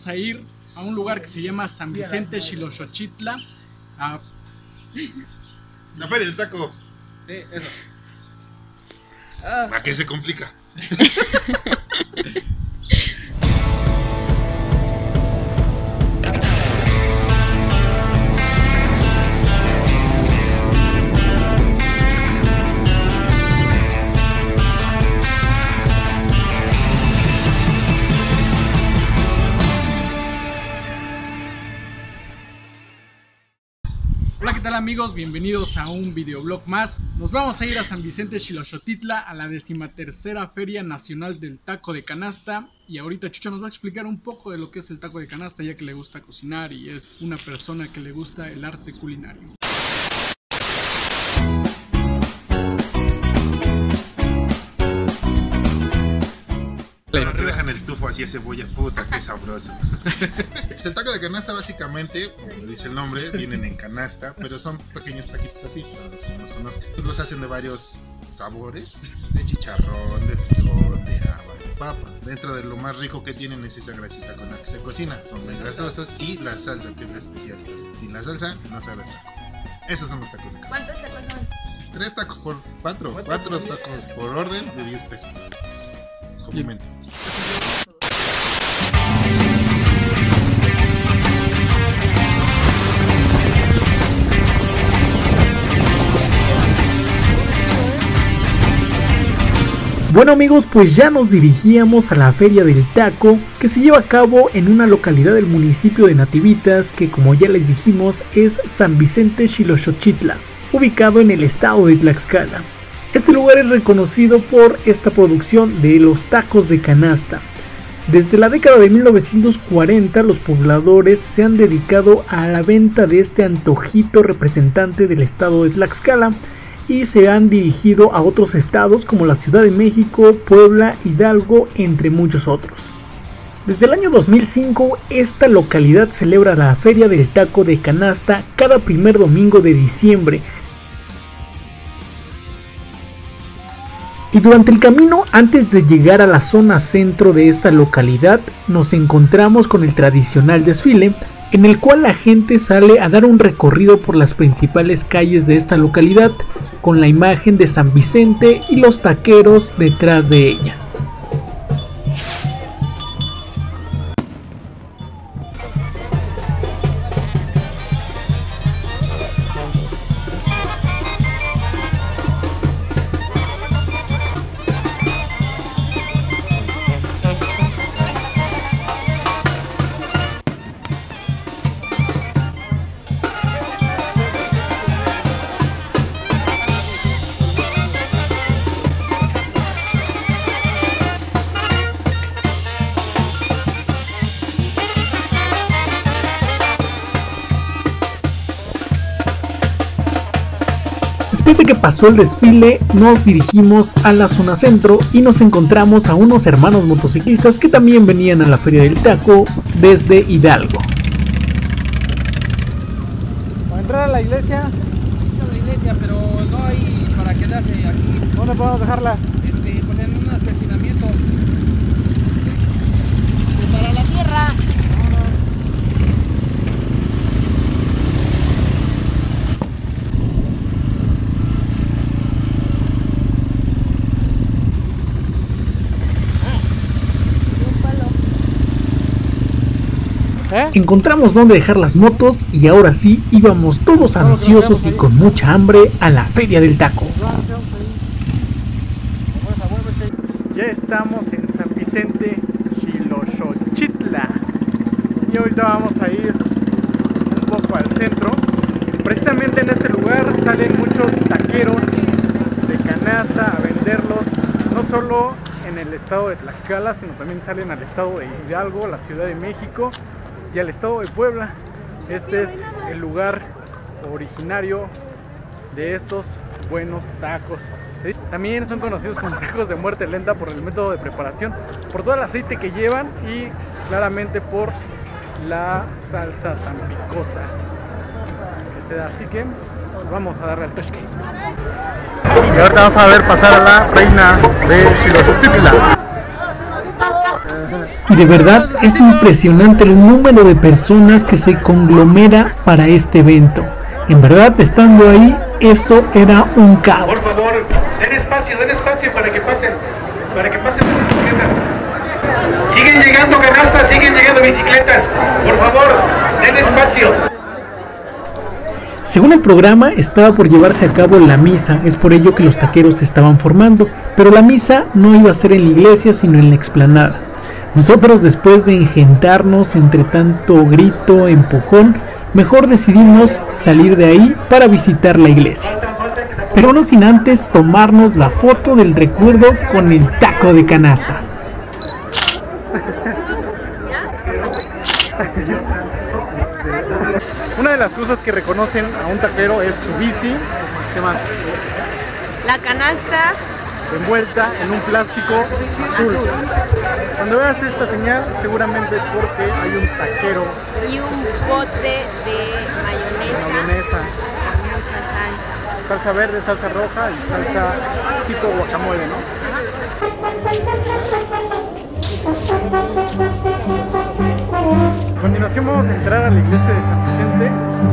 vamos a ir a un lugar que se llama San Vicente Xiloxochitla. La feria del taco. Sí, eso. ¿A qué se complica? Hola, ¿qué tal amigos? Bienvenidos a un videoblog más. Nos vamos a ir a San Vicente Xiloxochitla, a la 13ª Feria Nacional del Taco de Canasta. Y ahorita Chucho nos va a explicar un poco de lo que es el taco de canasta, ya que le gusta cocinar y es una persona que le gusta el arte culinario. Cuando te dejan el tufo así a cebolla, puta, qué sabroso. Pues el taco de canasta básicamente, como lo dice el nombre, vienen en canasta, pero son pequeños taquitos así, para los que no los conozcan. Los hacen de varios sabores, de chicharrón, de frijol, de haba, de papa. Dentro de lo más rico que tienen es esa grasita con la que se cocina. Son muy grasosos y la salsa, que es la especial. Sin la salsa no sabe taco. Esos son los tacos de canasta. ¿Cuántos tacos son? 3 tacos por 4 tacos por orden de 10 pesos. Complemento. Bueno amigos, pues ya nos dirigíamos a la Feria del Taco, que se lleva a cabo en una localidad del municipio de Nativitas, que como ya les dijimos es San Vicente Xiloxochitla, ubicado en el estado de Tlaxcala. Este lugar es reconocido por esta producción de los tacos de canasta. Desde la década de 1940 los pobladores se han dedicado a la venta de este antojito representante del estado de Tlaxcala y se han dirigido a otros estados como la Ciudad de México, Puebla, Hidalgo, entre muchos otros. Desde el año 2005 esta localidad celebra la Feria del Taco de Canasta cada primer domingo de diciembre. Y durante el camino, antes de llegar a la zona centro de esta localidad, nos encontramos con el tradicional desfile, en el cual la gente sale a dar un recorrido por las principales calles de esta localidad, con la imagen de San Vicente y los taqueros detrás de ella. Después de que pasó el desfile, nos dirigimos a la zona centro y nos encontramos a unos hermanos motociclistas que también venían a la Feria del Taco desde Hidalgo. Para entrar a la iglesia. Pero no hay para quedarse aquí. ¿Dónde podemos dejarla? Pues en un estacionamiento. Para la tierra. Encontramos dónde dejar las motos y ahora sí íbamos todos ansiosos y con mucha hambre a la Feria del Taco. Ya estamos en San Vicente Xiloxochitla y ahorita vamos a ir un poco al centro. Precisamente en este lugar salen muchos taqueros de canasta a venderlos, no solo en el estado de Tlaxcala, sino también salen al estado de Hidalgo, la Ciudad de México y al estado de Puebla. Este es el lugar originario de estos buenos tacos. ¿Sí? También son conocidos como tacos de muerte lenta por el método de preparación, por todo el aceite que llevan y claramente por la salsa tan picosa que se da. Así que vamos a darle al toque. Y ahorita vamos a ver pasar a la reina de Xiloxochitla. Y de verdad es impresionante el número de personas que se conglomera para este evento. En verdad, estando ahí, eso era un caos. Por favor, den espacio para que pasen las bicicletas. Siguen llegando canastas, siguen llegando bicicletas. Por favor, den espacio. Según el programa, estaba por llevarse a cabo la misa, es por ello que los taqueros se estaban formando, pero la misa no iba a ser en la iglesia, sino en la explanada. Nosotros, después de engentarnos entre tanto grito, empujón, mejor decidimos salir de ahí para visitar la iglesia. Pero no sin antes tomarnos la foto del recuerdo con el taco de canasta. Una de las cosas que reconocen a un taquero es su bici. ¿Qué más? La canasta Envuelta en un plástico azul. Cuando veas esta señal, seguramente es porque hay un taquero. y un bote de mayonesa con mucha salsa. Salsa verde, salsa roja y salsa tipo guacamole, ¿no? A continuación vamos a entrar a la iglesia de San Vicente.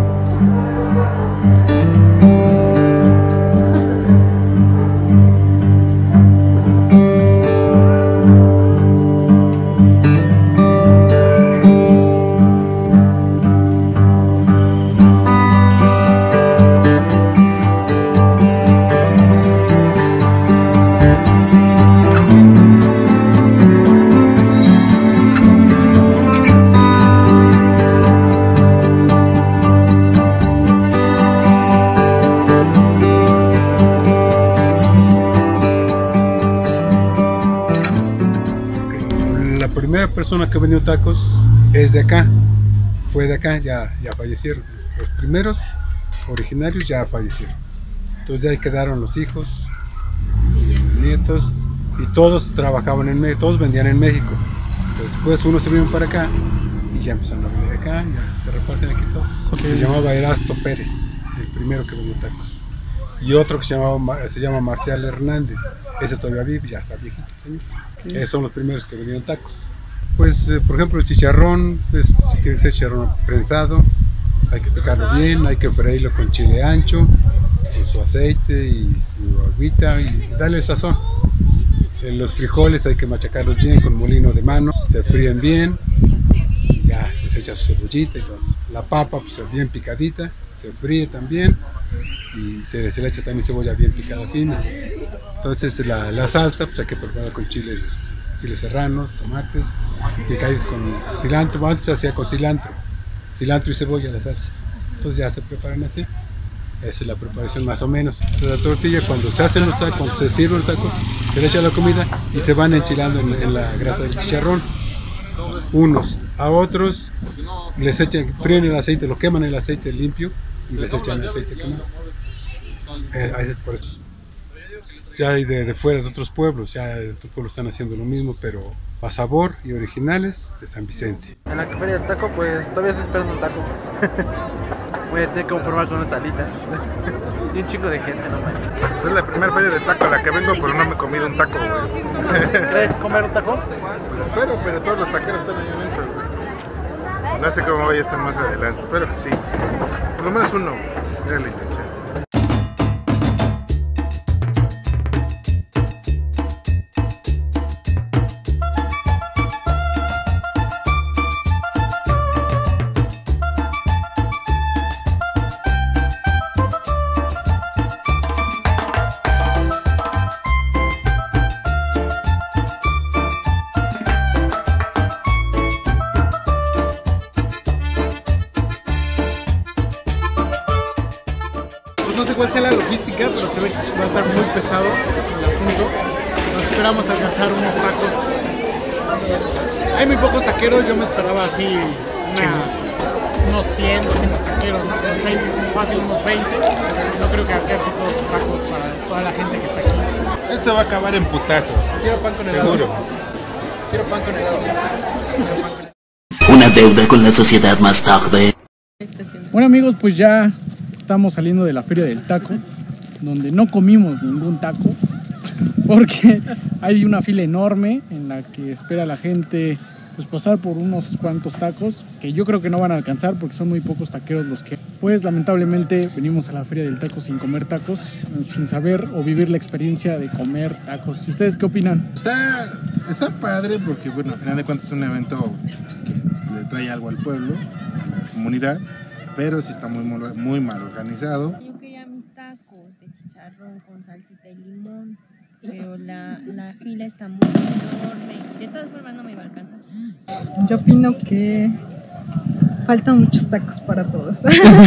La persona que vendió tacos es de acá, fue de acá, ya fallecieron. Los primeros originarios ya fallecieron. Entonces de ahí quedaron los hijos, nietos, y todos trabajaban en México, todos vendían en México. Después unos se vinieron para acá y ya empezaron a vender acá, ya se reparten aquí todos. Okay. Se llamaba Erasto Pérez, el primero que vendió tacos. Y otro que se llama Marcial Hernández, ese todavía vive, ya está viejito, señor. Okay. Esos son los primeros que vendieron tacos. Pues, por ejemplo, el chicharrón, pues tiene que ser chicharrón prensado, hay que picarlo bien, hay que freírlo con chile ancho, con su aceite y su agüita y darle el sazón. Los frijoles hay que machacarlos bien con molino de mano, se fríen bien y ya se echa su cebollita y todo. La papa, pues bien picadita, se fríe también y se le echa también cebolla bien picada fina. Entonces la salsa, pues hay que prepararla con chiles serranos, tomates, picaditos con cilantro. Antes se hacía con cilantro y cebolla la salsa. Entonces ya se preparan así. Esa es la preparación más o menos. La tortilla, cuando se hacen los tacos, cuando se sirven los tacos, se le echa la comida y se van enchilando en la grasa del chicharrón. Unos a otros les echan, fríen el aceite, lo queman el aceite limpio y les echan el aceite quemado. Es por eso. Ya hay de fuera, de otros pueblos, ya de otros pueblos están haciendo lo mismo, pero a sabor y originales de San Vicente. En la feria del taco, pues todavía estoy esperando un taco. Voy a tener que conformar con una salita. Y un chico de gente, no manches. Pues es la primera feria de taco a la que vengo, pero no me he comido un taco, güey. ¿Quieres comer un taco? Pues espero, pero todos los taqueros están ahí adentro, güey. No sé cómo vaya a estar más adelante, espero que sí. Por lo menos uno, mira la intención. No sé cuál sea la logística, pero se ve que va a estar muy pesado el asunto. Nos esperamos alcanzar unos tacos. Hay muy pocos taqueros, yo me esperaba así unos 100, 200 taqueros, ¿no? Pues hay fácil unos 20. No creo que alcance todos los tacos para toda la gente que está aquí. Esto va a acabar en putazos. Quiero pan con helado. Seguro. Quiero pan con helado. Una deuda con la sociedad más tarde. Bueno amigos, pues ya estamos saliendo de la feria del taco, donde no comimos ningún taco, porque hay una fila enorme en la que espera la gente pues pasar por unos cuantos tacos que yo creo que no van a alcanzar porque son muy pocos taqueros los que pues lamentablemente venimos a la feria del taco sin comer tacos, sin saber o vivir la experiencia de comer tacos. ¿Y ustedes qué opinan? Está padre porque bueno, al final de cuentas es un evento que le trae algo al pueblo, a la comunidad, pero sí está muy mal organizado. Yo quería mis tacos de chicharrón con salsita y limón, pero la fila está muy enorme y de todas formas no me iba a alcanzar. Yo opino que faltan muchos tacos para todos.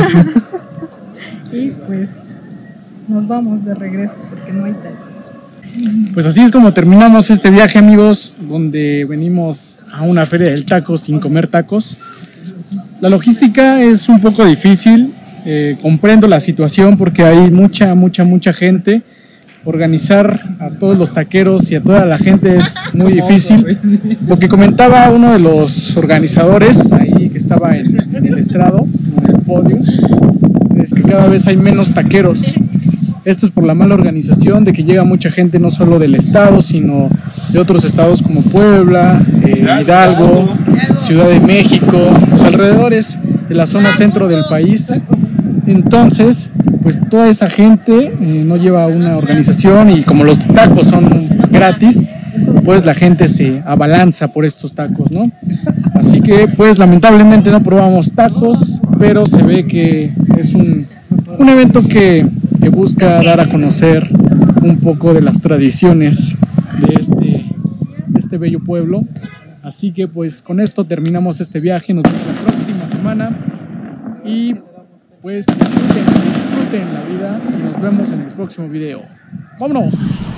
Y pues nos vamos de regreso porque no hay tacos. Pues así es como terminamos este viaje, amigos, donde venimos a una feria del taco sin comer tacos. La logística es un poco difícil, comprendo la situación porque hay mucha gente. Organizar a todos los taqueros y a toda la gente es muy difícil. Lo que comentaba uno de los organizadores ahí que estaba en el estrado, en el podio, es que cada vez hay menos taqueros. Esto es por la mala organización de que llega mucha gente no solo del estado, sino de otros estados como Puebla, Hidalgo, Ciudad de México, los alrededores de la zona centro del país. Entonces, pues toda esa gente no lleva una organización y como los tacos son gratis, pues la gente se abalanza por estos tacos, ¿no? Así que pues lamentablemente no probamos tacos, pero se ve que es un evento que busca dar a conocer un poco de las tradiciones de este bello pueblo. Así que pues con esto terminamos este viaje, nos vemos la próxima semana y pues disfruten la vida y nos vemos en el próximo video. ¡Vámonos!